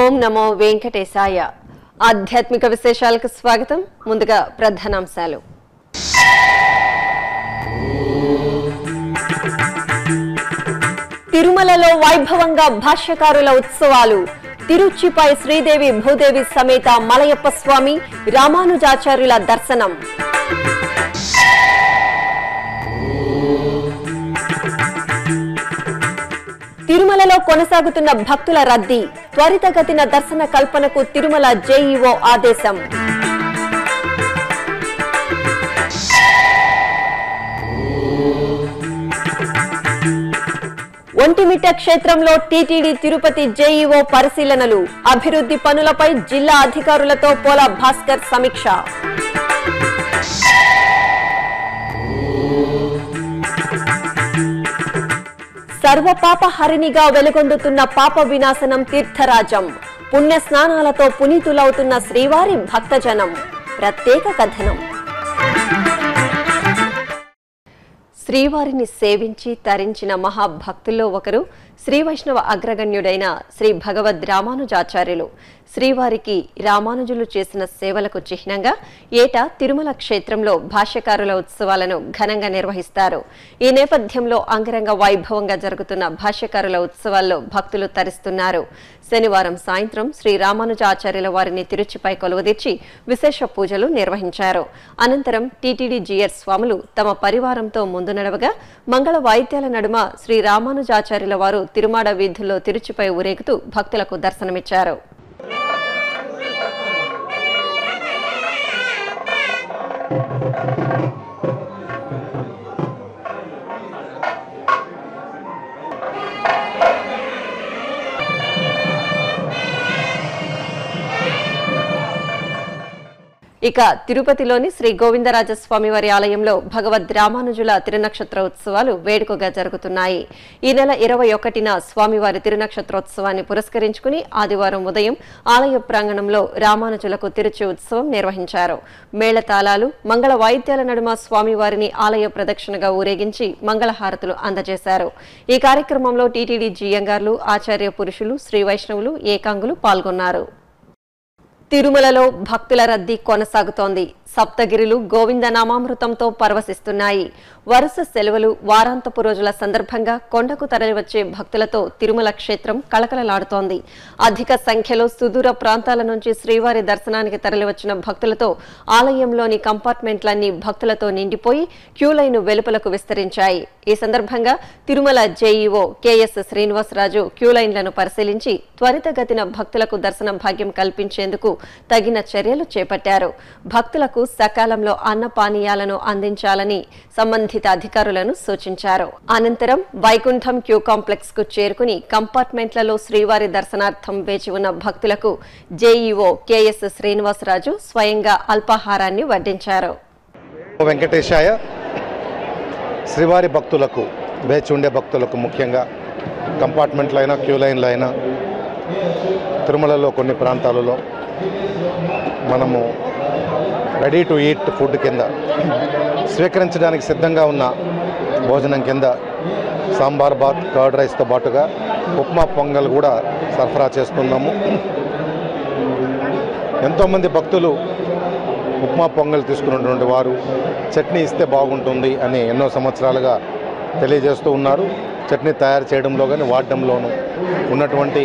ఓం నమో వెంకటేశాయ. ఆధ్యాత్మిక విశేషాలకు స్వాగతం. ముందుగా ప్రధానాంశాలు. తిరుమలలో వైభవంగా భాష్యకారుల ఉత్సవాలు. తిరుచిపై శ్రీదేవి భూదేవి సమేత మలయప్ప స్వామి రామానుజాచార్యుల దర్శనం. తిరుమలలో కొనసాగుతున్న భక్తుల రద్దీ. త్వరితగతిన దర్శన కల్పనకు తిరుమల జేఈఓ ఆదేశం. ఒంటిమిట్ట క్షేత్రంలో టీటీడీ తిరుపతి జేఈఓ పరిశీలనలు. అభివృద్ధి పనులపై జిల్లా అధికారులతో పోలా భాస్కర్ సమీక్ష. సర్వపాపహరిణిగా వెలుగొందుతున్న పాప వినాశనం తీర్థరాజం. పుణ్య స్నానాలతో పునీతులవుతున్న శ్రీవారి భక్తజనం. ప్రత్యేక కథనం. శ్రీవారిని సేవించి తరించిన మహాభక్తుల్లో ఒకరు శ్రీ వైష్ణవ అగ్రగణ్యుడైన శ్రీ భగవద్ రామానుజాచార్యులు. శ్రీవారికి రామానుజులు చేసిన సేవలకు చిహ్నంగా ఏటా తిరుమల క్షేత్రంలో భాష్యకారుల ఉత్సవాలను ఘనంగా నిర్వహిస్తారు. ఈ నేపథ్యంలో అంగరంగ వైభవంగా జరుగుతున్న భాష్యకారుల ఉత్సవాల్లో భక్తులు తరిస్తున్నారు. శనివారం సాయంత్రం శ్రీ రామానుజాచార్యుల వారిని తిరుచిపై కొలువుదీర్చి విశేష పూజలు నిర్వహించారు. అనంతరం టీటీడీ జీఆర్ స్వాములు తమ పరివారంతో ముందు నడవగా మంగళ వాయిద్యాల నడుమ శ్రీ రామానుజాచార్యుల వారు తిరుమాడ వీధుల్లో తిరుచిపై ఊరేగుతూ భక్తులకు దర్శనమిచ్చారు. ఇక తిరుపతిలోని శ్రీ గోవిందరాజస్వామి వారి ఆలయంలో భగవద్ రామానుజుల తిరునక్షత్ర ఉత్సవాలు వేడుకగా జరుగుతున్నాయి. ఈ నెల 21న స్వామివారి తిరునక్షత్రోత్సవాన్ని పురస్కరించుకుని ఆదివారం ఉదయం ఆలయ ప్రాంగణంలో రామానుజులకు తిరుచి ఉత్సవం నిర్వహించారు. మేళతాళాలు, మంగళ వాయిద్యాల నడుమ స్వామివారిని ఆలయ ప్రదక్షిణగా ఊరేగించి మంగళహారతులు అందజేశారు. ఈ కార్యక్రమంలో టీటీడీ జీఎంగార్లు, ఆచార్య పురుషులు, శ్రీ వైష్ణవులు, ఏకాంగులు పాల్గొన్నారు. తిరుమలలో భక్తుల రద్దీ కొనసాగుతోంది. సప్తగిరులు గోవిందనామామృతంతో పరవశిస్తున్నాయి. వరుస సెలవులు, వారాంతపు రోజుల సందర్భంగా కొండకు తరలివచ్చే భక్తులతో తిరుమల క్షేత్రం కళకళలాడుతోంది. అధిక సంఖ్యలో సుదూర ప్రాంతాల నుంచి శ్రీవారి దర్శనానికి తరలివచ్చిన భక్తులతో ఆలయంలోని కంపార్ట్మెంట్లన్నీ భక్తులతో నిండిపోయి క్యూలైన్ వెలుపలకు విస్తరించాయి. ఈ సందర్భంగా తిరుమల జేఈఓ కెఎస్ శ్రీనివాసరాజు క్యూలైన్లను పరిశీలించి త్వరితగతిన భక్తులకు దర్శన భాగ్యం కల్పించేందుకు తగిన చర్యలు చేపట్టారు. భక్తులకు సకాలంలో అన్నపానీయాలను అందించాలని సంబంధిత అధికారులను సూచించారు. అనంతరం వైకుంఠం క్యూ కాంప్లెక్స్ కు చేరుకుని కంపార్ట్మెంట్లలో శ్రీవారి దర్శనార్థం వేచి ఉన్న భక్తులకు జేఈఓ కెఎస్ శ్రీనివాసరాజు స్వయంగా అల్పాహారాన్ని వడ్డించారు. వెంకటేశాయ. శ్రీవారి భక్తులకు, వేచి ఉండే భక్తులకు, ముఖ్యంగా కంపార్ట్మెంట్లైనా క్యూ లైన్లైనా తిరుమలలో కొన్ని ప్రాంతాలలో మనము రెడీ టు ఈట్ ఫుడ్ కింద స్వీకరించడానికి సిద్ధంగా ఉన్న భోజనం కింద సాంబార్ బాత్, కర్డ్ రైస్తో పాటుగా ఉప్మా పొంగల్ కూడా సరఫరా చేస్తున్నాము. ఎంతోమంది భక్తులు ఉప్మా పొంగల్ తీసుకున్నటువంటి వారు చట్నీ ఇస్తే బాగుంటుంది అని ఎన్నో సంవత్సరాలుగా తెలియజేస్తూ ఉన్నారు. చట్నీ తయారు చేయడంలో కానీ వాడడంలోనూ ఉన్నటువంటి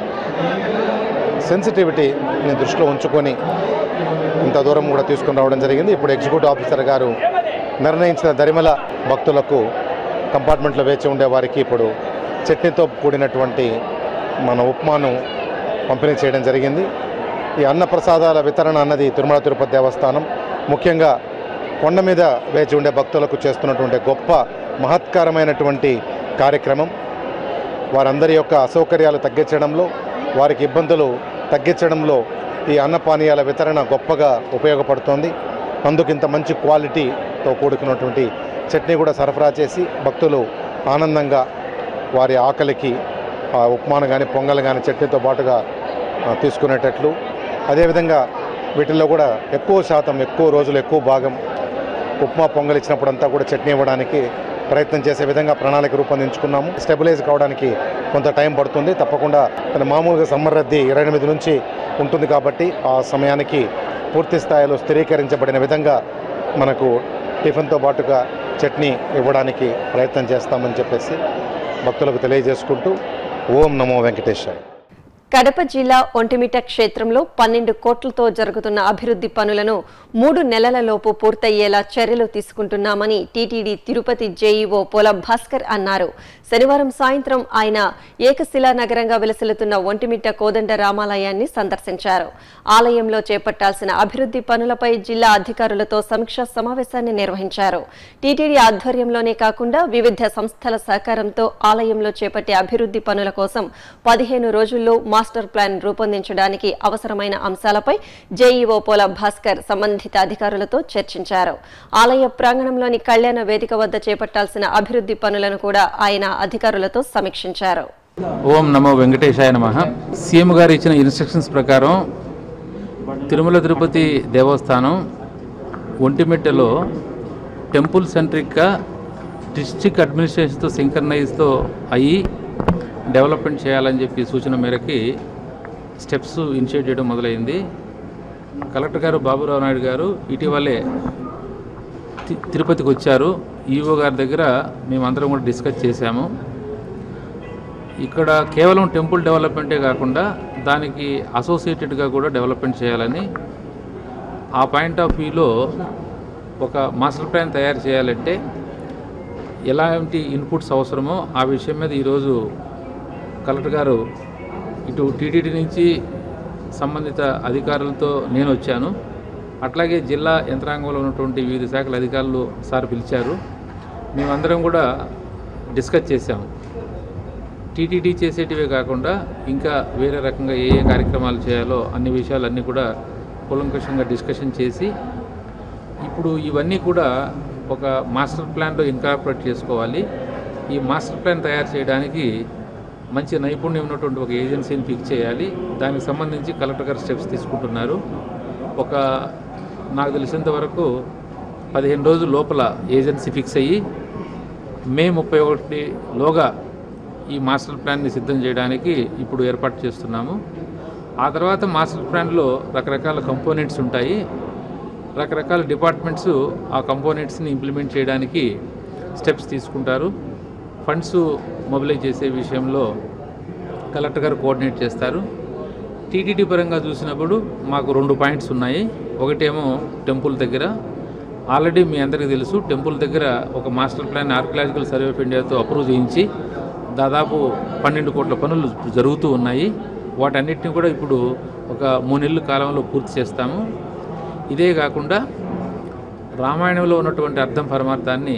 సెన్సిటివిటీని దృష్టిలో ఉంచుకొని ఇంత దూరం కూడా తీసుకుని రావడం జరిగింది. ఇప్పుడు ఎగ్జిక్యూటివ్ ఆఫీసర్ గారు నిర్ణయించిన దరిమల భక్తులకు, కంపార్ట్మెంట్లో వేచి ఉండే వారికి ఇప్పుడు చట్నీతో కూడినటువంటి మన ఉప్మాను పంపిణీ చేయడం జరిగింది. ఈ అన్నప్రసాదాల వితరణ అన్నది తిరుమల తిరుపతి దేవస్థానం ముఖ్యంగా కొండ మీద వేచి ఉండే భక్తులకు చేస్తున్నటువంటి గొప్ప మహత్కరమైనటువంటి కార్యక్రమం. వారందరి యొక్క అసౌకర్యాలు తగ్గించడంలో, వారికి ఇబ్బందులు తగ్గించడంలో ఈ అన్నపానీయాల వితరణ గొప్పగా ఉపయోగపడుతోంది. అందుకు ఇంత మంచి క్వాలిటీతో కూడుకున్నటువంటి చట్నీ కూడా సరఫరా చేసి భక్తులు ఆనందంగా వారి ఆకలికి ఉప్మాను కానీ పొంగల్ కానీ చట్నీతో పాటుగా తీసుకునేటట్లు, అదేవిధంగా వీటిల్లో కూడా ఎక్కువ శాతం, ఎక్కువ రోజులు, ఎక్కువ భాగం ఉప్మా పొంగల్ ఇచ్చినప్పుడంతా కూడా చట్నీ ఇవ్వడానికి ప్రయత్నం చేసే విధంగా ప్రణాళిక రూపొందించుకున్నాము. స్టెబిలైజ్ కావడానికి కొంత టైం పడుతుంది. తప్పకుండా మామూలుగా సమ్మర్ రద్దీ 28 నుంచి ఉంటుంది కాబట్టి ఆ సమయానికి పూర్తి స్థాయిలో స్థిరీకరించబడిన విధంగా మనకు టిఫిన్తో పాటుగా చట్నీ ఇవ్వడానికి ప్రయత్నం చేస్తామని చెప్పేసి భక్తులకు తెలియజేసుకుంటూ ఓం నమో వెంకటేశాయ. కడప జిల్లా ఒంటిమిట్ట క్షేత్రంలో 12 కోట్లతో జరుగుతున్న అభివృద్ధి పనులను 3 నెలలలోపు పూర్తయ్యేలా చర్యలు తీసుకుంటున్నామని టీటీడీ తిరుపతి జేఈఓ పోల భాస్కర్ అన్నారు. శనివారం సాయంత్రం ఆయన ఏకశిలా నగరంగా విలసిల్లుతున్న ఒంటిమిట్ట కోదండ రామాలయాన్ని సందర్శించారు. ఆలయంలో చేపట్టాల్సిన అభివృద్ధి పనులపై జిల్లా అధికారులతో సమీక్షా సమావేశాన్ని నిర్వహించారు. టీటీడీ ఆధ్వర్యంలోనే కాకుండా వివిధ సంస్థల సహకారంతో ఆలయంలో చేపట్టే అభివృద్ధి పనుల కోసం 15 రోజుల్లో మాస్టర్ ప్లాన్ రూపొందించడానికి అవసరమైన అంశాలపై జేఈఓ పోల భాస్కర్ సంబంధిత అధికారులతో చర్చించారు. ఆలయ ప్రాంగణంలోని కళ్యాణ వేదిక వద్ద చేపట్టాల్సిన అభివృద్ధి పనులను కూడా ఆయన అధికారులతో సమీక్షించారు. ఓం నమో వెంకటేశాయ నమః. సీఎం గారు ఇచ్చిన ఇన్స్ట్రక్షన్స్ ప్రకారం తిరుమల తిరుపతి దేవస్థానం ఒంటిమిట్టలో టెంపుల్ సెంట్రిక్గా డిస్ట్రిక్ట్ అడ్మినిస్ట్రేషన్తో సింక్రనైజ్తో అయ్యి డెవలప్మెంట్ చేయాలని చెప్పి సూచన మేరకి స్టెప్స్ ఇనిషియేట్ చేయడం మొదలైంది. కలెక్టర్ గారు బాబురావు నాయుడు గారు ఇటీవలే తిరుపతికి వచ్చారు. ఈఓ గారి దగ్గర మేమందరం కూడా డిస్కస్ చేశాము. ఇక్కడ కేవలం టెంపుల్ డెవలప్మెంటే కాకుండా దానికి అసోసియేటెడ్గా కూడా డెవలప్మెంట్ చేయాలని ఆ పాయింట్ ఆఫ్ వ్యూలో ఒక మాస్టర్ ప్లాన్ తయారు చేయాలంటే ఎలాంటి ఇన్పుట్స్ అవసరమో ఆ విషయం మీద ఈరోజు కలెక్టర్ గారు ఇటు టీటీడీ నుంచి సంబంధిత అధికారులతో నేను వచ్చాను. అట్లాగే జిల్లా యంత్రాంగంలో ఉన్నటువంటి వివిధ శాఖల అధికారులు సార్ పిలిచారు. మేమందరం కూడా డిస్కస్ చేశాము. టీటీడీ చేసేటివే కాకుండా ఇంకా వేరే రకంగా ఏ ఏ కార్యక్రమాలు చేయాలో అన్ని విషయాలన్నీ కూడా కూలంకషంగా డిస్కషన్ చేసి ఇప్పుడు ఇవన్నీ కూడా ఒక మాస్టర్ ప్లాన్లో ఇన్కార్పొరేట్ చేసుకోవాలి. ఈ మాస్టర్ ప్లాన్ తయారు చేయడానికి మంచి నైపుణ్యం ఉన్నటువంటి ఒక ఏజెన్సీని ఫిక్స్ చేయాలి. దానికి సంబంధించి కలెక్టర్ గారు స్టెప్స్ తీసుకుంటున్నారు. నాకు తెలిసినంత వరకు 15 రోజుల లోపల ఏజెన్సీ ఫిక్స్ అయ్యి మే 31లోగా ఈ మాస్టర్ ప్లాన్ని సిద్ధం చేయడానికి ఇప్పుడు ఏర్పాటు చేస్తున్నాము. ఆ తర్వాత మాస్టర్ ప్లాన్లో రకరకాల కంపోనెంట్స్ ఉంటాయి. రకరకాల డిపార్ట్మెంట్స్ ఆ కంపోనెంట్స్ని ఇంప్లిమెంట్ చేయడానికి స్టెప్స్ తీసుకుంటారు. ఫండ్స్ మొబిలైజ్ చేసే విషయంలో కలెక్టర్ గారు కోఆర్డినేట్ చేస్తారు. టీటీడీ పరంగా చూసినప్పుడు మాకు 2 పాయింట్స్ ఉన్నాయి. ఒకటేమో టెంపుల్ దగ్గర ఆల్రెడీ మీ అందరికీ తెలుసు, టెంపుల్ దగ్గర ఒక master plan archaeological survey of ఇండియాతో అప్రూవ్ చేయించి దాదాపు 12 కోట్ల పనులు జరుగుతూ ఉన్నాయి. వాటన్నిటిని కూడా ఇప్పుడు ఒక 3 నెలల కాలంలో పూర్తి చేస్తాము. ఇదే కాకుండా రామాయణంలో ఉన్నటువంటి అర్థం పరమార్థాన్ని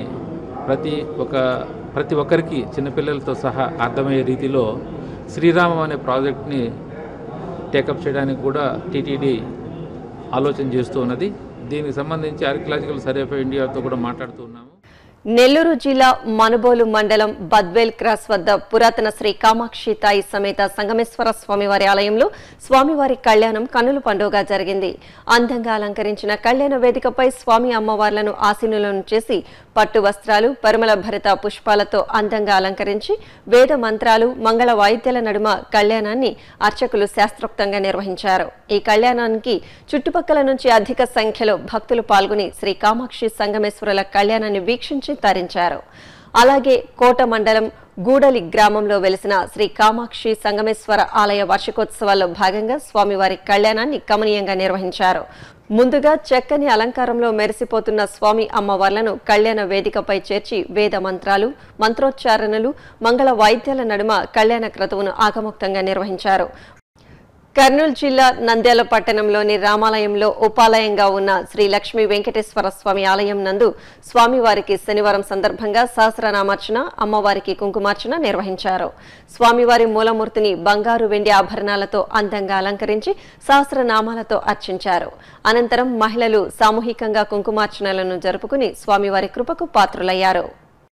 ప్రతి ఒక్కరికి చిన్నపిల్లలతో సహా అర్థమయ్యే రీతిలో శ్రీరామం అనే ప్రాజెక్ట్ని టేకప్ చేయడానికి కూడా టీటీడీ ఆలోచన చేస్తూ ఉన్నది. దీనికి సంబంధించి ఆర్కియలాజికల్ సర్వే ఆఫ్ ఇండియాతో కూడా మాట్లాడుతూ ఉన్నాము. నెల్లూరు జిల్లా మనుబోలు మండలం బద్వేల్ క్రాస్ వద్ద పురాతన శ్రీ కామాక్షి తాయి సమేత సంగమేశ్వర స్వామివారి ఆలయంలో స్వామివారి కళ్యాణం కన్నుల పండుగగా జరిగింది. అందంగా అలంకరించిన కళ్యాణ వేదికపై స్వామి అమ్మవార్లను ఆసీనులను చేసి పట్టు వస్త్రాలు, పరిమళ భరిత పుష్పాలతో అందంగా అలంకరించి వేద మంత్రాలు, మంగళ వాయిద్యాల నడుమ కళ్యాణాన్ని అర్చకులు శాస్త్రోక్తంగా నిర్వహించారు. ఈ కళ్యాణానికి చుట్టుపక్కల నుంచి అధిక సంఖ్యలో భక్తులు పాల్గొని శ్రీ కామాక్షి సంగమేశ్వరుల కళ్యాణాన్ని వీక్షించి తరించారు. అలాగే కోట మండలం గూడలి గ్రామంలో వెలిసిన శ్రీ కామాక్షి సంగమేశ్వర ఆలయ వార్షికోత్సవాల్లో భాగంగా స్వామివారి కళ్యాణాన్ని కమనీయంగా నిర్వహించారు. ముందుగా చక్కని అలంకారంలో మెరిసిపోతున్న స్వామి అమ్మవార్లను కళ్యాణ వేదికపై చేర్చి వేద మంత్రాలు, మంత్రోచ్చారణలు, మంగళ వాయిద్యాల నడుమ కళ్యాణ క్రతువును ఆగమోక్తంగా నిర్వహించారు. కర్నూలు జిల్లా నంద్యాల పట్టణంలోని రామాలయంలో ఉపాలయంగా ఉన్న శ్రీ లక్ష్మీ వెంకటేశ్వర స్వామి ఆలయం నందు స్వామివారికి శనివారం సందర్భంగా సహస్రనామార్చన, అమ్మవారికి కుంకుమార్చన నిర్వహించారు. స్వామివారి మూలమూర్తిని బంగారు, వెండి ఆభరణాలతో అందంగా అలంకరించి సహస్రనామాలతో అర్చించారు. అనంతరం మహిళలు సామూహికంగా కుంకుమార్చనలను జరుపుకుని స్వామివారి కృపకు పాత్రులయ్యారు.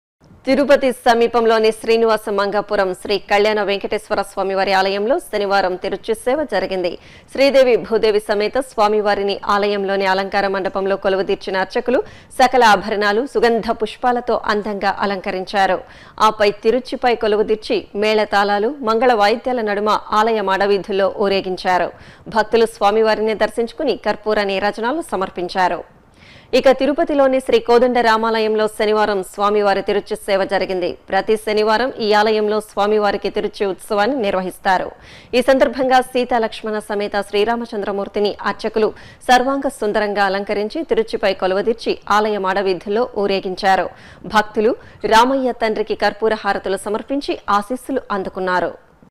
తిరుపతి సమీపంలోని శ్రీనివాస మంగాపురం శ్రీ కళ్యాణ వెంకటేశ్వర స్వామివారి ఆలయంలో శనివారం తిరుచిసేవ జరిగింది. శ్రీదేవి భూదేవి సమేత స్వామివారిని ఆలయంలోని అలంకార మండపంలో కొలువుదీర్చిన అర్చకులు సకల ఆభరణాలు సుగంధ పుష్పాలతో అందంగా అలంకరించారు. ఆపై తిరుచిపై కొలువుదీర్చి మేళతాళాలు మంగళ వాయిద్యాల నడుమ ఆలయ మాడవీధుల్లో ఊరేగించారు. భక్తులు స్వామివారిని దర్శించుకుని కర్పూర నీరాజనాలు సమర్పించారు. ఇక తిరుపతిలోని శ్రీ కోదండ రామాలయంలో శనివారం స్వామివారి తిరుచి సేవ జరిగింది. ప్రతి శనివారం ఈ ఆలయంలో స్వామివారికి తిరుచి ఉత్సవాన్ని నిర్వహిస్తారు. ఈ సందర్భంగా సీతాలక్ష్మణ సమేత శ్రీరామచంద్రమూర్తిని అర్చకులు సర్వాంగ సుందరంగా అలంకరించి తిరుచిపై కొలువుదీర్చి ఆలయ మాడవీధుల్లో ఊరేగించారు. భక్తులు రామయ్య తండ్రికి కర్పూర హారతులు సమర్పించి ఆశీస్సులు అందుకున్నారు.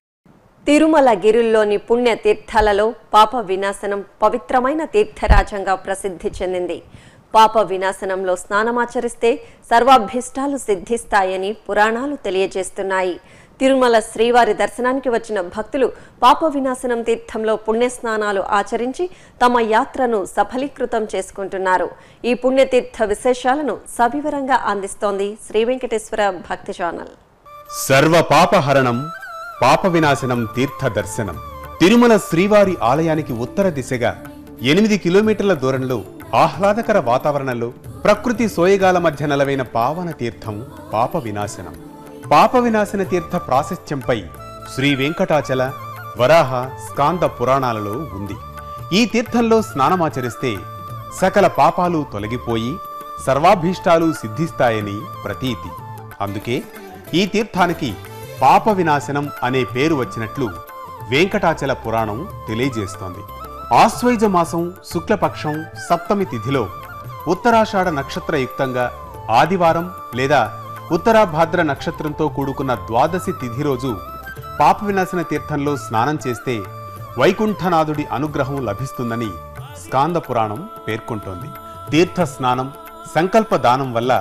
తిరుమల గిరుల్లోని పుణ్య తీర్థాలలో పాప వినాశనం పవిత్రమైన తీర్థరాజంగా ప్రసిద్ధి చెందింది. పాప వినాశనంలో స్నానమాచరిస్తే సర్వాభీష్టాలు సిద్ధిస్తాయని పురాణాలు తెలియజేస్తున్నాయి. తిరుమల శ్రీవారి దర్శనానికి వచ్చిన భక్తులు పాప వినాశనం తీర్థంలో పుణ్యస్నానాలు ఆచరించి తమ యాత్రను సఫలీకృతం చేసుకుంటున్నారు. ఈ పుణ్యతీర్థ విశేషాలను సవివరంగా అందిస్తోంది శ్రీ వెంకటేశ్వర భక్తి ఛానల్. సర్వ పాపహరణం పాప వినాశనం తీర్థ దర్శనం. తిరుమల శ్రీవారి ఆలయానికి ఉత్తర దిశగా 8 కిలోమీటర్ల దూరంలో ఆహ్లాదకర వాతావరణంలో ప్రకృతి సోయగాల మధ్య నెలవైన పావన తీర్థం పాప వినాశనం. పాప వినాశన తీర్థ ప్రాశస్త్యంపై శ్రీ వెంకటాచల వరాహ స్కాంద పురాణాలలో ఉంది. ఈ తీర్థంలో స్నానమాచరిస్తే సకల పాపాలు తొలగిపోయి సర్వాభీష్టాలు సిద్ధిస్తాయని ప్రతీతి. అందుకే ఈ తీర్థానికి పాప వినాశనం అనే పేరు వచ్చినట్లు వెంకటాచల పురాణం తెలియజేస్తోంది. ఆశ్వయుజ మాసం శుక్లపక్షం సప్తమి తిథిలో ఉత్తరాషాఢ నక్షత్రయుక్తంగా ఆదివారం లేదా ఉత్తరాభాద్ర నక్షత్రంతో కూడుకున్న ద్వాదశి తిథి రోజు పాప వినాశన తీర్థంలో స్నానం చేస్తే వైకుంఠనాథుడి అనుగ్రహం లభిస్తుందని స్కాంద పురాణం పేర్కొంటోంది. తీర్థ స్నానం సంకల్ప దానం వల్ల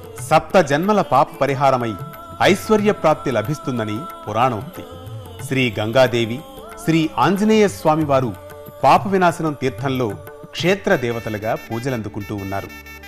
7 జన్మల పాప పరిహారమై ఐశ్వర్య ప్రాప్తి లభిస్తుందని పురాణోక్తి. శ్రీ గంగాదేవి శ్రీ ఆంజనేయ స్వామివారు పాప వినాశనం తీర్థంలో క్షేత్ర దేవతలుగా పూజలందుకుంటూ ఉన్నారు.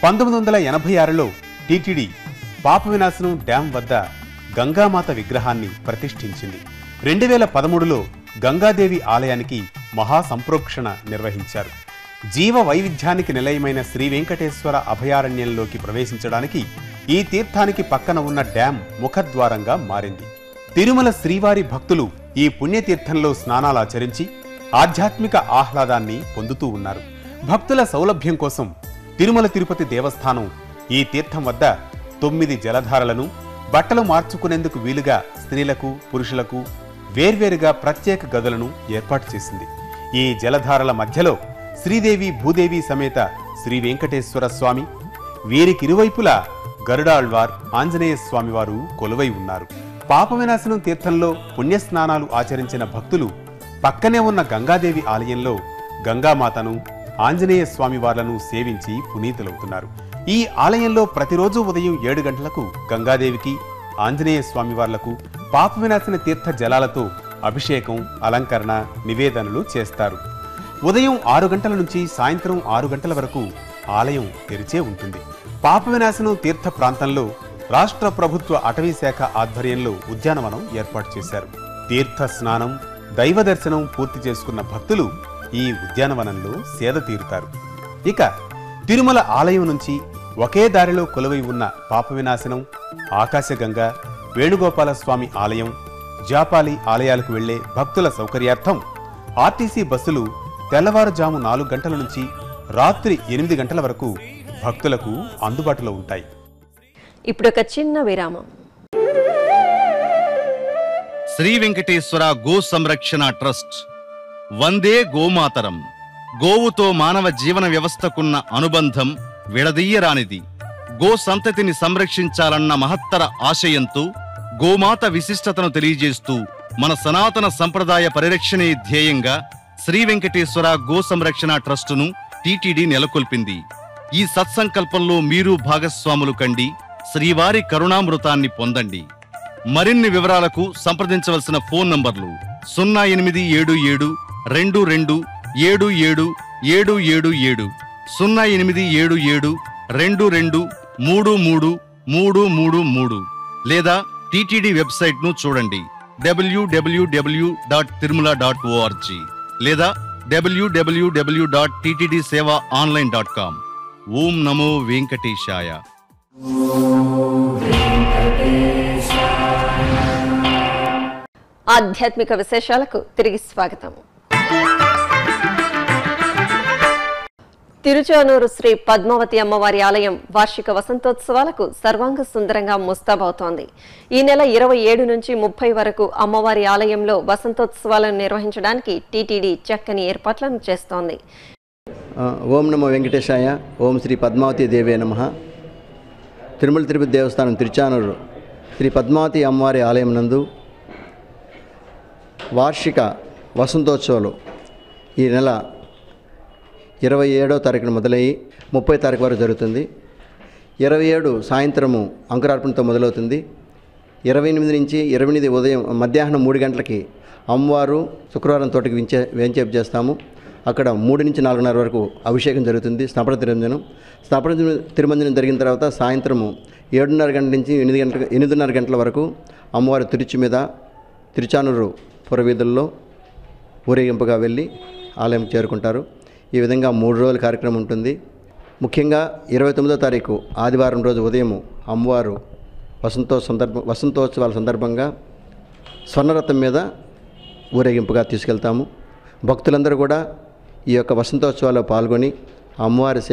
1986లో టీటీడీ పాప వినాశనం డ్యాం వద్ద గంగామాత విగ్రహాన్ని ప్రతిష్ఠించింది. 2013లో గంగాదేవి ఆలయానికి మహాసంప్రోక్షణ నిర్వహించారు. జీవ వైవిధ్యానికి నిలయమైన శ్రీ వెంకటేశ్వర అభయారణ్యంలోకి ప్రవేశించడానికి ఈ తీర్థానికి పక్కన ఉన్న డ్యాం ముఖద్వారంగా మారింది. తిరుమల శ్రీవారి భక్తులు ఈ పుణ్యతీర్థంలో స్నానాలాచరించి ఆధ్యాత్మిక ఆహ్లాదాన్ని పొందుతూ ఉన్నారు. భక్తుల సౌలభ్యం కోసం తిరుమల తిరుపతి దేవస్థానం ఈ తీర్థం వద్ద 9 జలధారలను బట్టలు మార్చుకునేందుకు వీలుగా స్త్రీలకు పురుషులకు వేర్వేరుగా ప్రత్యేక గదులను ఏర్పాటు చేసింది. ఈ జలధారల మధ్యలో శ్రీదేవి భూదేవి సమేత శ్రీ వెంకటేశ్వర స్వామి, వీరికిరువైపులా గరుడాళ్వార్ ఆంజనేయ స్వామివారు కొలువై ఉన్నారు. పాప వినాశనం తీర్థంలో పుణ్యస్నానాలు ఆచరించిన భక్తులు పక్కనే ఉన్న గంగాదేవి ఆలయంలో గంగామాతను ఆంజనేయ స్వామివార్లను సేవించి పునీతులవుతున్నారు. ఈ ఆలయంలో ప్రతిరోజు ఉదయం 7 గంటలకు గంగాదేవికి ఆంజనేయ స్వామివార్లకు పాప వినాశన తీర్థ జలాలతో అభిషేకం అలంకరణ నివేదనలు చేస్తారు. ఉదయం 6 గంటల నుంచి సాయంత్రం 6 గంటల వరకు ఆలయం తెరిచే ఉంటుంది. పాప వినాశనం తీర్థ ప్రాంతంలో రాష్ట్ర ప్రభుత్వ అటవీ శాఖ ఆధ్వర్యంలో ఉద్యానవనం ఏర్పాటు చేశారు. తీర్థ స్నానం దైవ దర్శనం పూర్తి చేసుకున్న భక్తులు ఈ ఉద్యానవనంలో సేద తీరుతారు. ఇక తిరుమల ఆలయం నుంచి ఒకే దారిలో కొలువై ఉన్న పాప వినాశనం, ఆకాశగంగ, వేణుగోపాల స్వామి ఆలయం, జాపాలి ఆలయాలకు వెళ్లే భక్తుల సౌకర్యార్థం ఆర్టీసీ బస్సులు తెల్లవారుజాము 4 గంటల నుంచి రాత్రి 8 గంటల వరకు భక్తులకు అందుబాటులో ఉంటాయి. ఇప్పుడు ఒక చిన్న విరామం. శ్రీ వెంకటేశ్వర గో సంరక్షణ ట్రస్ట్ వందే గోమాతరం. గోవుతో మానవ జీవన వ్యవస్థకున్న అనుబంధం విడదీయరానిది. గో సంతతిని సంరక్షించాలన్న మహత్తర ఆశయంతో గోమాత విశిష్టతను తెలియజేస్తూ మన సనాతన సంప్రదాయ పరిరక్షణే ధ్యేయంగా శ్రీ వెంకటేశ్వర గో సంరక్షణ ట్రస్టును టీటీడీ నెలకొల్పింది. ఈ సత్సంకల్పంలో మీరు భాగస్వాములు కండి, శ్రీవారి కరుణామృతాన్ని పొందండి. మరిన్ని వివరాలకు సంప్రదించవలసిన ఫోన్ నంబర్లు 0877 22 77 0777 22 33 333. లేదా టీటీడీ వెబ్సైట్ను చూడండి www.tirumala.org లేదా www.ttdsevaonline.com. ఓం నమో వెంకటేశాయ. ఆధ్యాత్మిక విశేషాలకు తిరిగి స్వాగతం. తిరుచానూరు శ్రీ పద్మావతి అమ్మవారి ఆలయం వార్షిక వసంతోత్సవాలకు సర్వాంగ సుందరంగా ముస్తాబవుతోంది. ఈ నెల 27 నుంచి 30 వరకు అమ్మవారి ఆలయంలో వసంతోత్సవాలను నిర్వహించడానికి టీటీడీ చక్కని ఏర్పాట్లను చేస్తోంది. ఓం నమో వెంకటేశాయ. ఓం శ్రీ పద్మావతి దేవే నమః. తిరుమల తిరుపతి దేవస్థానం తిరుచానూరు శ్రీ పద్మావతి అమ్మవారి ఆలయం నందు వార్షిక వసంతోత్సవాలు ఈ నెల 27వ తారీఖున మొదలయ్యి 30వ తారీఖు వరకు జరుగుతుంది. 27 సాయంత్రము అంకురార్పణతో మొదలవుతుంది. 28 నుంచి 28 ఉదయం మధ్యాహ్నం 3 గంటలకి అమ్మవారు శుక్రవారం తోటకి వేంచేపు చేస్తాము. అక్కడ 3 నుంచి 4:30 వరకు అభిషేకం జరుగుతుంది. స్నాపన తిరుమంజనం జరిగిన తర్వాత సాయంత్రము 7:30 గంటల నుంచి 8:30 గంటల వరకు అమ్మవారి తిరుచి మీద తిరుచానూరు పురవీధుల్లో ఊరేగింపుగా వెళ్ళి ఆలయం చేరుకుంటారు. ఈ విధంగా 3 రోజుల కార్యక్రమం ఉంటుంది. ముఖ్యంగా 29వ తారీఖు ఆదివారం రోజు ఉదయం అమ్మవారు వసంతోత్సవాల సందర్భంగా స్వర్ణరథం మీద ఊరేగింపుగా తీసుకెళ్తాము. భక్తులందరూ కూడా ఈ యొక్క వసంతోత్సవాల్లో పాల్గొని అమ్మవారి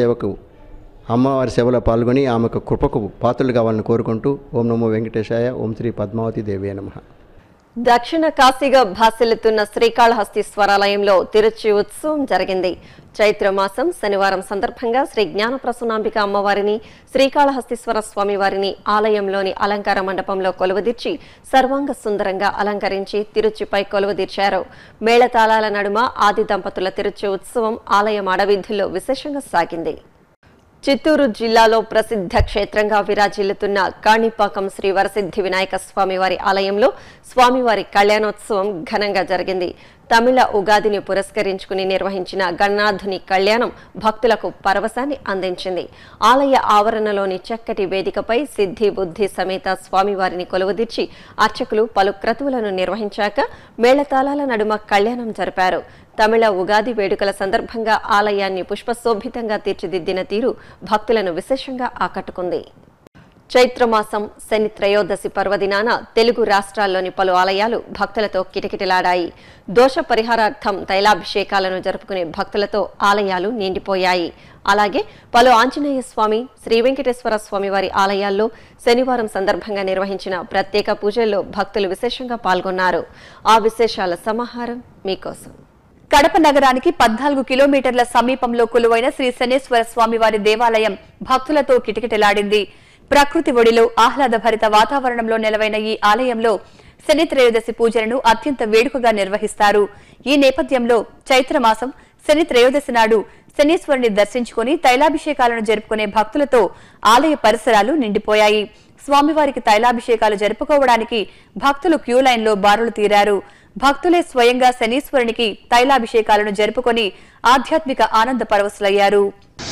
సేవలో పాల్గొని ఆమెకు కృపకు పాత్రలు కావాలని కోరుకుంటూ ఓం నమో వెంకటేశాయ. ఓం శ్రీ పద్మావతి దేవే నమః. దక్షిణ కాశీగా భాసిల్లుతున్న శ్రీకాళహస్తీశ్వరాలయంలో తిరుచి ఉత్సవం జరిగింది. చైత్రమాసం శనివారం సందర్భంగా శ్రీ జ్ఞానప్రసూనాంబిక అమ్మవారిని, శ్రీకాళహస్తీశ్వర స్వామివారిని ఆలయంలోని అలంకార మండపంలో కొలువుదీర్చి సర్వాంగ సుందరంగా అలంకరించి తిరుచిపై కొలువుదీర్చారు. మేళతాళాల నడుమ ఆది దంపతుల తిరుచి ఉత్సవం ఆలయం అడవీధుల్లో విశేషంగా సాగింది. చిత్తూరు జిల్లాలో ప్రసిద్ధ క్షేత్రంగా విరాజిల్లుతున్న కాణిపాకం శ్రీ వరసిద్ధి వినాయక స్వామివారి ఆలయంలో స్వామివారి కళ్యాణోత్సవం ఘనంగా జరిగింది. తమిళ ఉగాదిని పురస్కరించుకుని నిర్వహించిన గణనాథుని కళ్యాణం భక్తులకు పరవశాన్ని అందించింది. ఆలయ ఆవరణలోని చక్కటి వేదికపై సిద్ధి బుద్ధి సమేత స్వామివారిని కొలువుదీర్చి అర్చకులు పలు క్రతువులను నిర్వహించాక మేళతాళాల నడుమ కళ్యాణం జరిపారు. తమిళ ఉగాది వేడుకల సందర్భంగా ఆలయాన్ని పుష్పశోభితంగా తీర్చిదిద్దిన తీరు భక్తులను విశేషంగా ఆకట్టుకుంది. చైత్రమాసం శని త్రయోదశి పర్వదినాన తెలుగు రాష్ట్రాల్లోని పలు ఆలయాలు భక్తులతో కిటకిటలాడాయి. దోష పరిహారార్థం తైలాభిషేకాలను జరుపుకునే భక్తులతో ఆలయాలు నిండిపోయాయి. అలాగే పలు ఆంజనేయ స్వామి, శ్రీ వెంకటేశ్వర స్వామి వారి ఆలయాల్లో శనివారం సందర్భంగా నిర్వహించిన ప్రత్యేక పూజల్లో భక్తులు విశేషంగా పాల్గొన్నారు. ఆ విశేషాల సమాహారం మీకోసం. కడప నగరానికి 14 కిలోమీటర్ల సమీపంలో కొలువైన శ్రీ శనేశ్వర స్వామివారి దేవాలయం భక్తులతో కిటకిటలాడింది. ప్రకృతి ఒడిలో ఆహ్లాదభరిత వాతావరణంలో నెలవైన ఈ ఆలయంలో శని త్రయోదశి పూజలను అత్యంత వేడుకగా నిర్వహిస్తారు. ఈ నేపథ్యంలో చైత్రమాసం శని త్రయోదశి నాడు శనీశ్వరుని దర్శించుకుని తైలాభిషేకాలను జరుపుకునే భక్తులతో ఆలయ పరిసరాలు నిండిపోయాయి. స్వామివారికి తైలాభిషేకాలు జరుపుకోవడానికి భక్తులు క్యూ లైన్లో బారులు తీరారు. భక్తులే స్వయంగా శనీశ్వరునికి తైలాభిషేకాలను జరుపుకొని ఆధ్యాత్మిక ఆనంద పరవశులయ్యారు.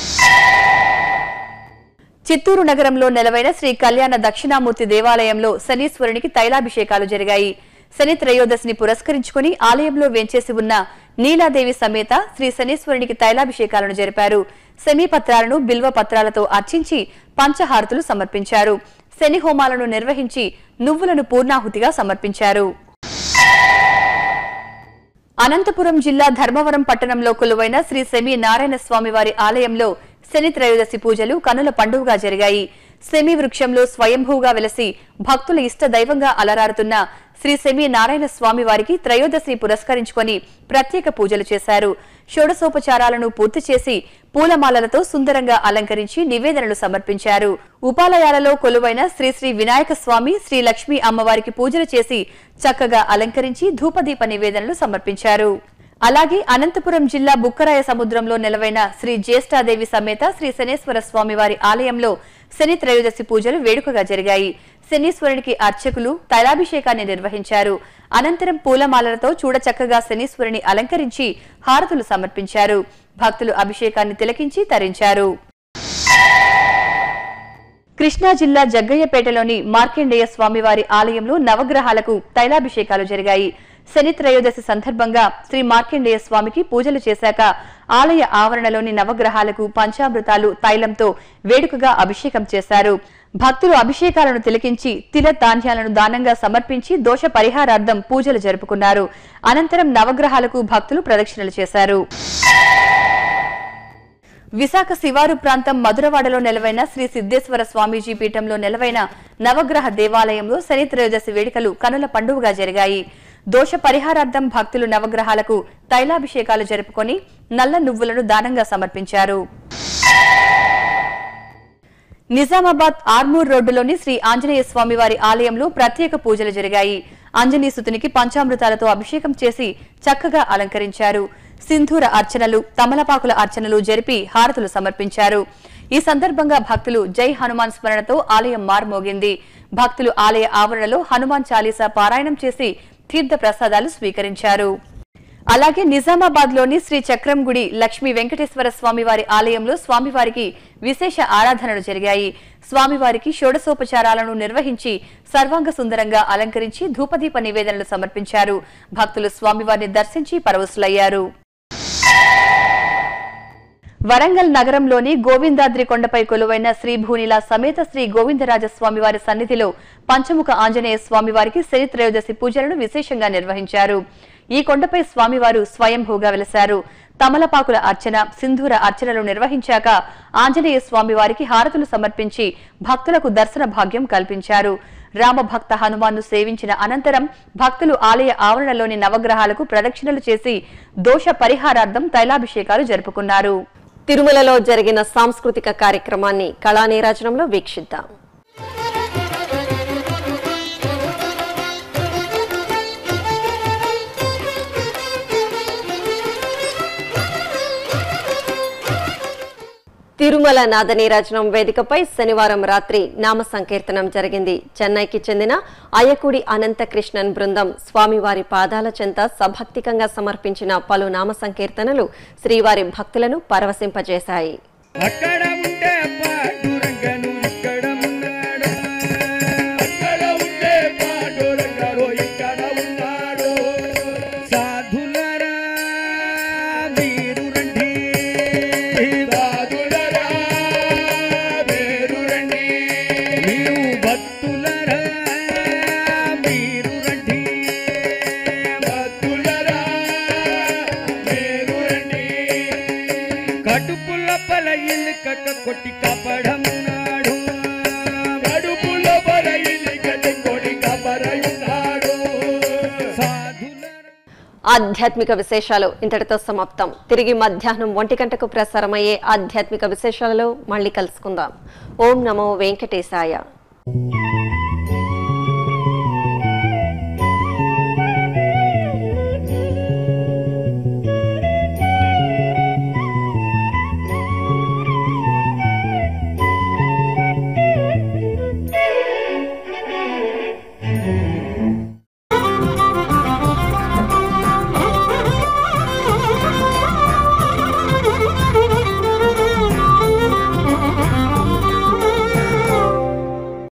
చిత్తూరు నగరంలో నెలవైన శ్రీ కళ్యాణ దక్షిణామూర్తి దేవాలయంలో శనీశ్వరునికి తైలాభిషేకాలు జరిగాయి. శని త్రయోదశిని పురస్కరించుకుని ఆలయంలో వేంచేసి ఉన్న నీలాదేవి సమేత శ్రీ శనీశ్వరునికి తైలాభిషేకాలను జరిపారు. శమీపత్రాలను బిల్వ పత్రాలతో అర్చించి పంచహారతులు సమర్పించారు. శని హోమాలను నిర్వహించి నువ్వులను పూర్ణాహుతిగా సమర్పించారు. అనంతపురం జిల్లా ధర్మవరం పట్టణంలో కొలువైన శ్రీ సెమి నారాయణ స్వామివారి ఆలయంలో శని త్రయోదశి పూజలు కనుల పండుగగా జరిగాయి. సెమి వృక్షంలో స్వయంభూగా వెలసి భక్తుల ఇష్ట దైవంగా అలరారుతున్న శ్రీ సెమి నారాయణ స్వామి వారికి త్రయోదశి పురస్కరించుకొని ప్రత్యేక పూజలు చేశారు. షోడశోపచారాలను పూర్తి చేసి పూలమాలలతో సుందరంగా అలంకరించి నివేదనలు సమర్పించారు. ఉపాలయాలలో కొలువైన శ్రీ శ్రీ వినాయక స్వామి, శ్రీ లక్ష్మీ అమ్మవారికి పూజలు చేసి చక్కగా అలంకరించి ధూపదీప నివేదనలు సమర్పించారు. అలాగే అనంతపురం జిల్లా బుక్కరాయ సముద్రంలో నెలవైన శ్రీ జ్యేష్ఠాదేవి సమేత శ్రీ శనేశ్వర స్వామివారి ఆలయంలో శని త్రయోదశి పూజలు వేడుకగా జరిగాయి. శనీశ్వరునికి అర్చకులు తైలాభిషేకాన్ని నిర్వహించారు. అనంతరం పూలమాలలతో చూడచక్కగా శనీశ్వరుని అలంకరించి హారతులు సమర్పించారు. భక్తులు అభిషేకాన్ని తిలకించి తరించారు. కృష్ణా జిల్లా జగ్గయ్యపేటలోని మార్కండేయ స్వామివారి ఆలయంలో నవగ్రహాలకు తైలాభిషేకాలు జరిగాయి. శని త్రయోదశి సందర్భంగా శ్రీ మార్కండేయ స్వామికి పూజలు చేశాక ఆలయ ఆవరణలోని నవగ్రహాలకు పంచామృతాలు తైలంతో వేడుకగా అభిషేకం చేశారు. భక్తులు అభిషేకాలను తిలకించి తిల ధాన్యాలను దానంగా సమర్పించి దోష పరిహారార్థం పూజలు జరుపుకున్నారు. అనంతరం నవగ్రహాలకు భక్తులు ప్రదక్షిణలు చేశారు. విశాఖ శివారు ప్రాంతం మధురవాడలో నెలవైన శ్రీ సిద్ధేశ్వర స్వామీజీ పీఠంలో నెలవైన నవగ్రహ దేవాలయంలో శని త్రయోదశి వేడుకలు కనుల పండుగగా జరిగాయి. దోష పరిహారార్థం భక్తులు నవగ్రహాలకు తైలాభిషేకాలు జరుపుకొని నల్ల నువ్వులను దానంగా సమర్పించారు. నిజామాబాద్ ఆర్మూర్ రోడ్డులోని శ్రీ ఆంజనేయ స్వామివారి ఆలయంలో ప్రత్యేక పూజలు జరిగాయి. ఆంజనేయసుతునికి పంచామృతాలతో అభిషేకం చేసి చక్కగా అలంకరించారు. సింధూర అర్చనలు, తమలపాకుల అర్చనలు జరిపి హారతులు సమర్పించారు. ఈ సందర్భంగా భక్తులు జై హనుమాన్ స్మరణతో ఆలయం మార్మోగింది. భక్తులు ఆలయ ఆవరణలో హనుమాన్ చాలీసా పారాయణం చేసి తీర్థ ప్రసాదాలు స్వీకరించారు. అలాగే నిజామాబాద్ లోని శ్రీ చక్రం గుడి లక్ష్మీ వెంకటేశ్వర స్వామివారి ఆలయంలో స్వామివారికి విశేష ఆరాధనలు జరిగాయి. స్వామివారికి షోడశోపచారాలను నిర్వహించి సర్వాంగ సుందరంగా అలంకరించి ధూపదీప నివేదనలు సమర్పించారు. భక్తులు స్వామివారిని దర్శించి పరవశులయ్యారు. వరంగల్ నగరంలోని గోవిందాద్రి కొండపై కొలువైన శ్రీ భూనిలా సమేత శ్రీ గోవిందరాజస్వామివారి సన్నిధిలో పంచముఖ ఆంజనేయ స్వామివారికి శని త్రయోదశి పూజలను విశేషంగా నిర్వహించారు. ఈ కొండపై స్వామివారు స్వయంభూగా వెలశారు. తమలపాకుల అర్చన, సింధూర అర్చనలు నిర్వహించాక ఆంజనేయ స్వామివారికి హారతులు సమర్పించి భక్తులకు దర్శన భాగ్యం కల్పించారు. రామభక్త హనుమాన్ను సేవించిన అనంతరం భక్తులు ఆలయ ఆవరణలోని నవగ్రహాలకు ప్రదక్షిణలు చేసి దోష పరిహారార్థం తైలాభిషేకాలు జరుపుకున్నారు. తిరుమలలో జరిగిన సాంస్కృతిక కార్యక్రమాన్ని కళానీరాజనంలో వీక్షిద్దాం. తిరుమల నాదనీరాజనం వేదికపై శనివారం రాత్రి నామ సంకీర్తనం జరిగింది. చెన్నైకి చెందిన అయ్యకుడి అనంతకృష్ణన్ బృందం స్వామివారి పాదాల చెంత సభక్తికంగా సమర్పించిన పలు నామ సంకీర్తనలు శ్రీవారి భక్తులను పరవశింపజేశాయి. ఆధ్యాత్మిక విశేషాలు ఇంతటితో సమాప్తం. తిరిగి మధ్యాహ్నం 1 గంటకు ప్రసారమయ్యే ఆధ్యాత్మిక విశేషాలలో మళ్ళీ కలుసుకుందాం. ఓం నమో వెంకటేశాయ.